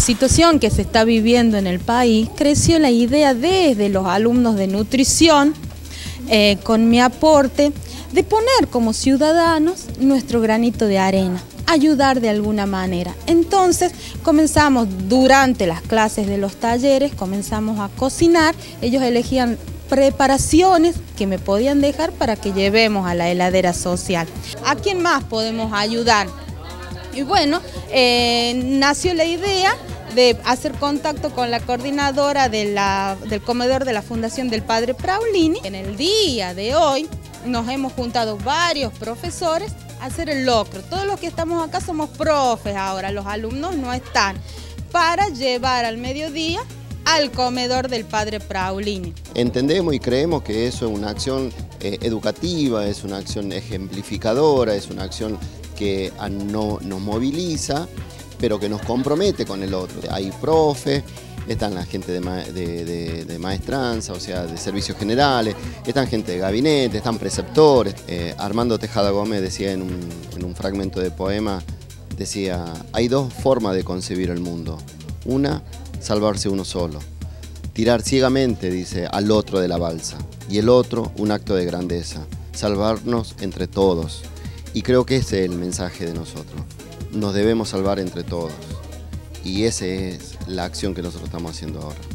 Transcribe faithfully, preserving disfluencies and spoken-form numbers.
situación que se está viviendo en el país, creció la idea desde los alumnos de nutrición, eh, con mi aporte, de poner como ciudadanos nuestro granito de arena, ayudar de alguna manera. Entonces comenzamos durante las clases de los talleres, comenzamos a cocinar, ellos elegían preparaciones que me podían dejar para que llevemos a la heladera social. ¿A quién más podemos ayudar? Y bueno, eh, nació la idea de hacer contacto con la coordinadora de la, del comedor de la Fundación del Padre Praulini. En el día de hoy nos hemos juntado varios profesores a hacer el locro. Todos los que estamos acá somos profes ahora, los alumnos no están, para llevar al mediodía al comedor del Padre Praulini. Entendemos y creemos que eso es una acción eh, educativa, es una acción ejemplificadora, es una acción que a, no, nos moviliza, pero que nos compromete con el otro. Hay profes, están la gente de, ma de, de, de maestranza, o sea, de servicios generales, están gente de gabinete, están preceptores. Eh, Armando Tejada Gómez decía en un, en un fragmento de poema, decía, hay dos formas de concebir el mundo. Una, salvarse uno solo. Tirar ciegamente, dice, al otro de la balsa. Y el otro, un acto de grandeza. Salvarnos entre todos. Y creo que ese es el mensaje de nosotros. Nos debemos salvar entre todos. Y esa es la acción que nosotros estamos haciendo ahora.